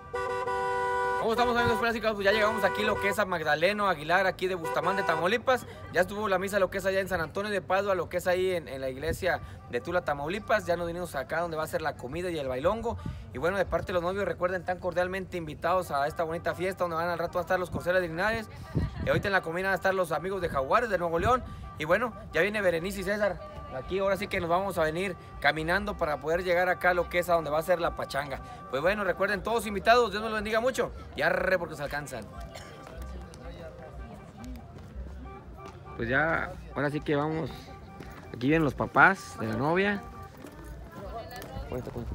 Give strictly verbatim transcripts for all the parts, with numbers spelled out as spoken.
¿Cómo estamos, amigos clásicos? Pues ya llegamos aquí lo que es a Magdaleno Aguilar, aquí de Bustamante, Tamaulipas. Ya estuvo la misa lo que es allá en San Antonio de Padua, lo que es ahí en, en la iglesia de Tula, Tamaulipas. Ya nos vinimos acá donde va a ser la comida y el bailongo. Y bueno, de parte de los novios, recuerden, tan cordialmente invitados a esta bonita fiesta donde van al rato a estar los Corceles de Linares. Y ahorita en la comida van a estar los amigos de Jaguares de Nuevo León. Y bueno, ya viene Berenice y César. Aquí ahora sí que nos vamos a venir caminando para poder llegar acá a lo que es a donde va a ser la pachanga. Pues bueno, recuerden, todos invitados, Dios nos los bendiga mucho. Y arre porque se alcanzan. Pues ya, ahora sí que vamos. Aquí vienen los papás de la novia. Cuenta, cuenta.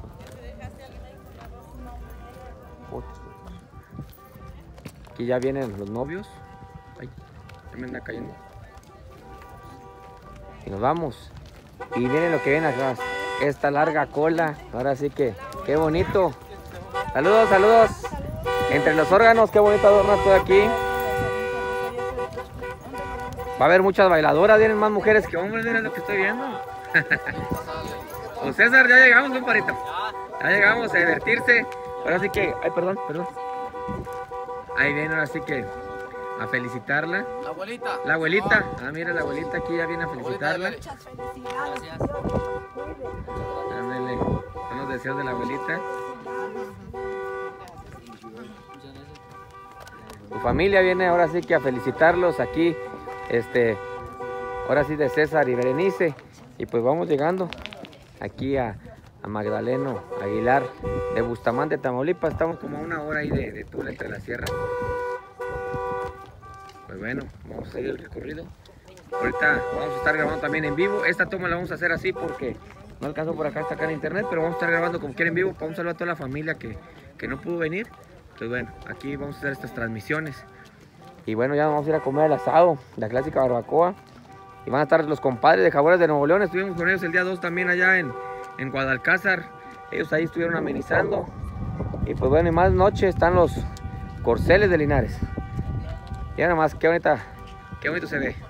Aquí ya vienen los novios. Ay, ya me anda cayendo. Y nos vamos. Y miren lo que viene atrás, esta larga cola. Ahora sí que, qué bonito. Saludos, saludos. Entre los órganos, qué bonito adorno todo aquí. Va a haber muchas bailadoras, vienen más mujeres que hombres, miren lo que estoy viendo. Pues César, ya llegamos, compadrito. Ya llegamos a divertirse. Ahora sí que, ay, perdón, perdón. Ahí viene, ahora sí que a felicitarla. La abuelita. La abuelita. Ah, mira, la abuelita aquí ya viene a felicitarla. Muchas felicidades. Ándale, son los deseos de la abuelita. Tu familia viene ahora sí que a felicitarlos aquí. Este, ahora sí de César y Berenice. Y pues vamos llegando aquí a, a Magdaleno Aguilar de Bustamante, Tamaulipas. Estamos como a una hora ahí de, de Tula, entre la sierra. Pues bueno, vamos a seguir el recorrido. Ahorita vamos a estar grabando también en vivo. Esta toma la vamos a hacer así porque no alcanzo por acá, está acá en internet, pero vamos a estar grabando como quiera en vivo. Vamos a saludar a toda la familia que, que no pudo venir. Pues bueno, aquí vamos a hacer estas transmisiones. Y bueno, ya vamos a ir a comer el asado, la clásica barbacoa. Y van a estar los compadres de Jaguares de Nuevo León. Estuvimos con ellos el día dos también allá en, en Guadalcázar. Ellos ahí estuvieron amenizando. Y pues bueno, y más noche están los Corceles de Linares. Ya nada más, qué bonita, qué bonito se ve.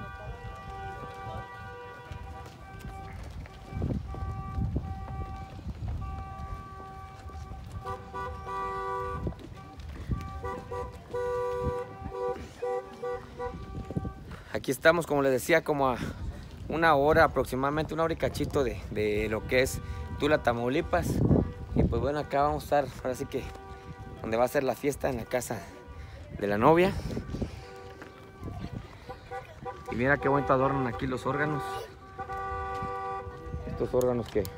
Aquí estamos, como les decía, como a una hora aproximadamente, una hora y cachito de, de lo que es Tula, Tamaulipas. Y pues bueno, acá vamos a estar, ahora sí que, donde va a ser la fiesta, en la casa de la novia. Y mira qué bonito adornan aquí los órganos. Estos órganos que,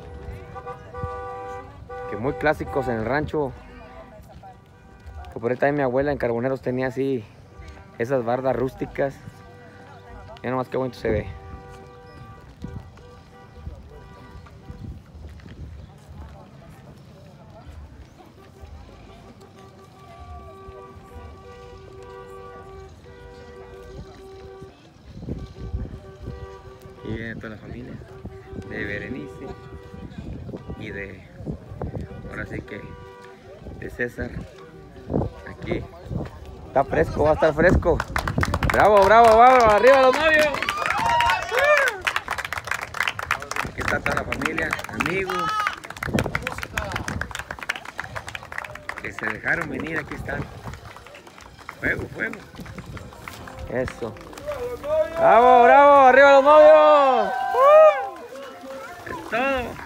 que muy clásicos en el rancho. Que por ahí también mi abuela en Carboneros tenía así esas bardas rústicas. Mira nomás qué bonito se ve. Y viene toda la familia de Berenice y de, ahora sí que, de César. Aquí está fresco, va a estar fresco. Bravo, bravo, bravo, arriba los novios. Aquí está toda la familia, amigos que se dejaron venir, aquí están. Fuego, fuego. Eso. ¡Bravo, bravo! ¡Arriba los novios! ¡Uh! ¡Es todo!